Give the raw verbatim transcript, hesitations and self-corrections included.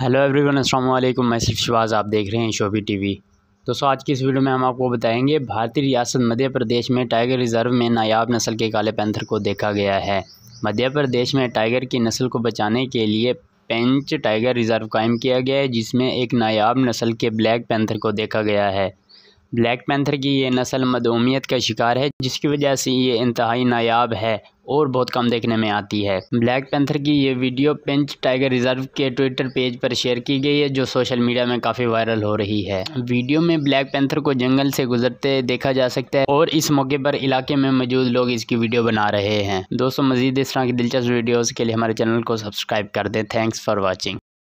Hello everyone, अस्सलाम वालेकुम। मैं सिर्फ शिवाज़, आप देख रहे हैं शोबी टीवी। दोस्तों, आज की इस वीडियो में हम आपको बताएंगे भारतीय रियासत मध्य प्रदेश में टाइगर रिजर्व में नायाब नस्ल के काले पैंथर को देखा गया है। मध्य प्रदेश में टाइगर की नस्ल को बचाने के लिए पेंच टाइगर रिजर्व कायम किया गया है, जिसमें एक नायाब नस्ल के ब्लैक पैंथर को देखा गया है। ब्लैक पैंथर की ये नस्ल मदोमियत का शिकार है, जिसकी वजह से ये इंतहाई नायाब है और बहुत कम देखने में आती है। ब्लैक पैंथर की ये वीडियो पेंच टाइगर रिजर्व के ट्विटर पेज पर शेयर की गई है, जो सोशल मीडिया में काफ़ी वायरल हो रही है। वीडियो में ब्लैक पैंथर को जंगल से गुजरते देखा जा सकता है और इस मौके पर इलाके में मौजूद लोग इसकी वीडियो बना रहे हैं। दोस्तों, मजीद इस तरह की दिलचस्प वीडियोज़ के लिए हमारे चैनल को सब्सक्राइब कर दें। Thanks for watching.